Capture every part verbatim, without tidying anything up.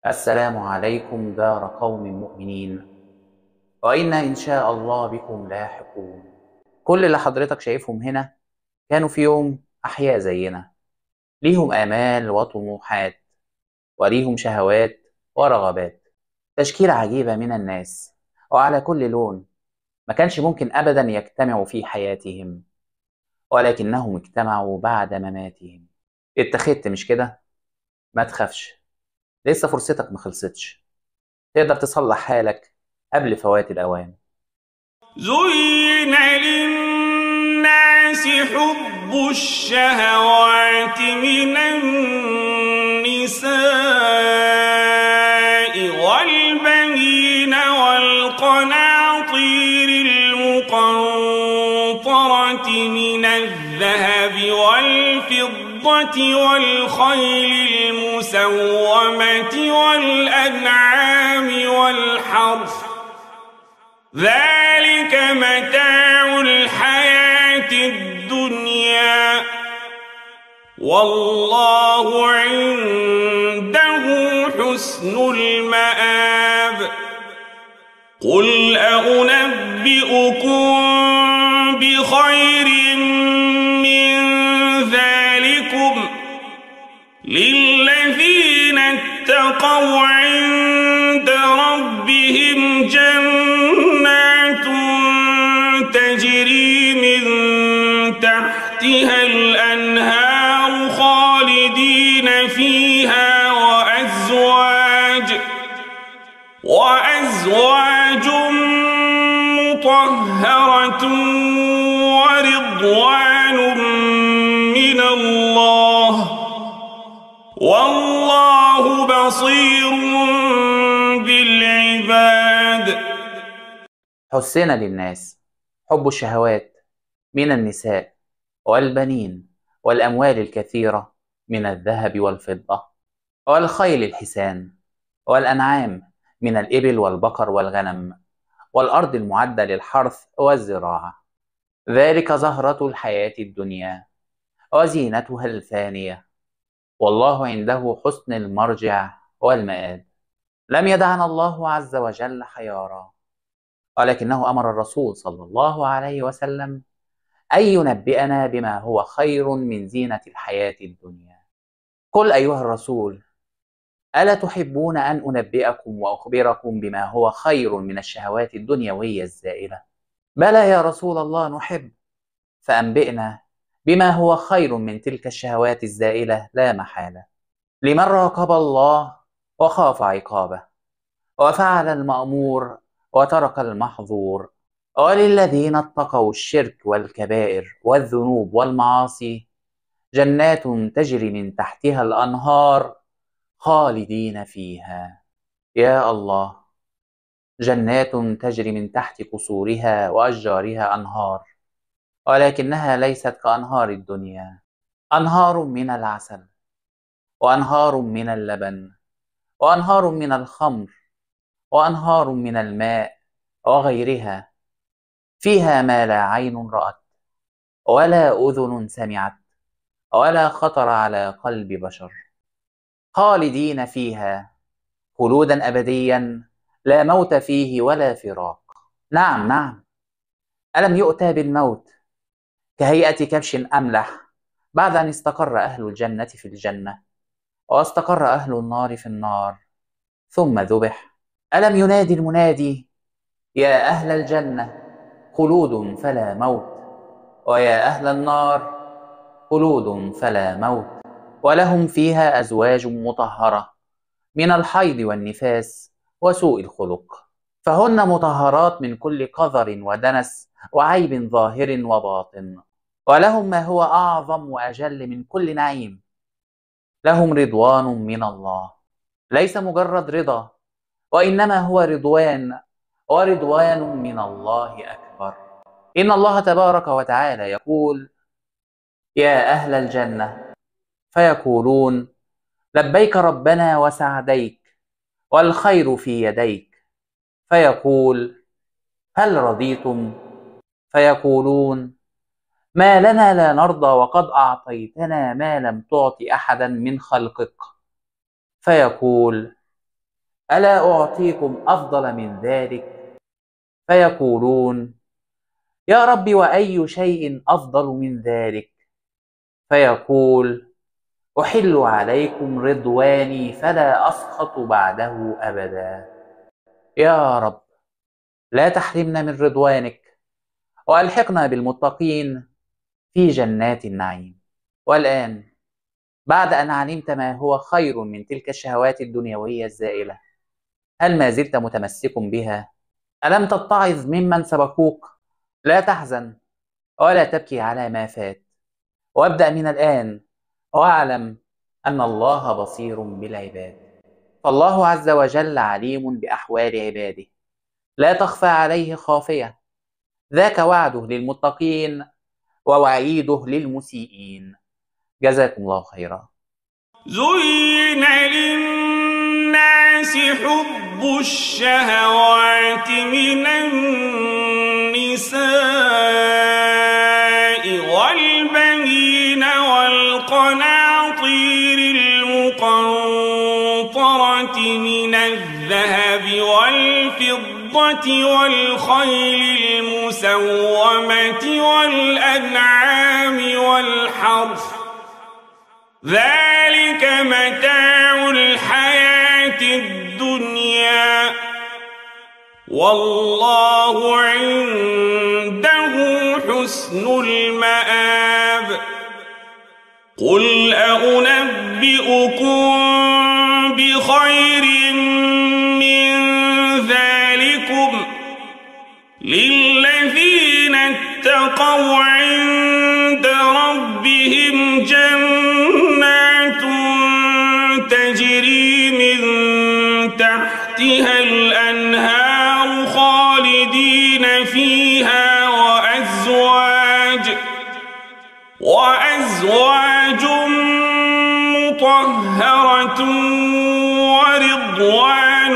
السلام عليكم دار قوم مؤمنين، وإنا إن شاء الله بكم لاحقون. كل اللي حضرتك شايفهم هنا كانوا في يوم أحياء زينا، ليهم آمال وطموحات وليهم شهوات ورغبات، تشكيلة عجيبة من الناس وعلى كل لون. ما كانش ممكن أبدا يجتمعوا في حياتهم، ولكنهم اجتمعوا بعد مماتهم. اتخذت مش كده؟ ما تخافش، لسه فرصتك ما خلصتش، تقدر تصلح حالك قبل فوات الأوان. زين للناس حب الشهوات من النساء والبنين والقناطير المقنطرة من الذهب والفضة والخيل المسومة والأنعام والحرث، ذلك متاع الحياة الدنيا، والله عنده حسن المآب. قل أنبئكم بخير من ذلكم للذين اتقوا عند ربهم جنات تجري من تحتها الأنهار خالدين فيها وأزواج وأزواج مطهرة ورضوان من الله، والله بصير بالعباد. حسنا للناس حب الشهوات من النساء والبنين والأموال الكثيرة من الذهب والفضة والخيل الحسان والأنعام من الإبل والبقر والغنم والأرض المعدة للحرث والزراعة، ذلك زهرة الحياة الدنيا وزينتها الفانية، والله عنده حسن المرجع والمآب. لم يدعنا الله عز وجل حيارى، ولكنه أمر الرسول صلى الله عليه وسلم أن ينبئنا بما هو خير من زينة الحياة الدنيا. قل أيها الرسول: ألا تحبون أن أنبئكم وأخبركم بما هو خير من الشهوات الدنيوية الزائلة؟ بلى يا رسول الله نحب، فأنبئنا بما هو خير من تلك الشهوات الزائلة لا محالة، لمن راقب الله وخاف عقابه وفعل المأمور وترك المحظور، وللذين اتقوا الشرك والكبائر والذنوب والمعاصي جنات تجري من تحتها الأنهار خالدين فيها. يا الله، جنات تجري من تحت قصورها وأشجارها أنهار، ولكنها ليست كأنهار الدنيا، أنهار من العسل وأنهار من اللبن وأنهار من الخمر وأنهار من الماء وغيرها، فيها ما لا عين رأت ولا أذن سمعت ولا خطر على قلب بشر، خالدين فيها خلودا أبديا لا موت فيه ولا فراق. نعم نعم، ألم يؤتى بالموت كهيئة كبش أملح بعد أن استقر أهل الجنة في الجنة واستقر أهل النار في النار ثم ذبح؟ ألم ينادي المنادي: يا أهل الجنة خلود فلا موت، ويا أهل النار خلود فلا موت، ولهم فيها أزواج مطهرة من الحيض والنفاس وسوء الخلق، فهن مطهرات من كل قذر ودنس وعيب ظاهر وباطن، ولهم ما هو أعظم وأجل من كل نعيم، لهم رضوان من الله، ليس مجرد رضا وإنما هو رضوان، ورضوان من الله أكبر. إن الله تبارك وتعالى يقول: يا أهل الجنة، فيقولون: لبيك ربنا وسعديك والخير في يديك، فيقول: هل رضيتم؟ فيقولون: ما لنا لا نرضى وقد أعطيتنا ما لم تعط أحدا من خلقك، فيقول: ألا أعطيكم أفضل من ذلك؟ فيقولون يا رب وأي شيء أفضل من ذلك؟ فيقول أحل عليكم رضواني فلا أسخط بعده أبدا. يا رب لا تحرمنا من رضوانك، وألحقنا بالمتقين في جنات النعيم. والآن بعد أن علمت ما هو خير من تلك الشهوات الدنيوية الزائلة، هل ما زلت متمسك بها؟ ألم تتعظ ممن سبقوك؟ لا تحزن ولا تبكي على ما فات، وابدأ من الآن واعلم أن الله بصير بالعباد. فالله عز وجل عليم بأحوال عباده، لا تخفى عليه خافية. ذاك وعده للمتقين ووعيده للمسيئين. جزاكم الله خيرا. زين للناس حب الشهوات من النساء والبنين والقناطير المقنطرة من الذهب والفضة والخيل المسومة والأنعام والحرث، ذلك متاع الحياة الدنيا، والله عنده حسن المآب. قل أنبئكم بخير من ذلكم للذين اتقوا عند ربهم جنات تجري من تحتها الأنهار خالدين فيها، وأزواج وأزواج مطهرة ورضوان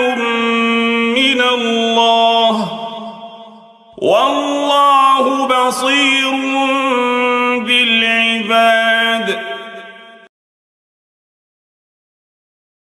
من الله، والله بصير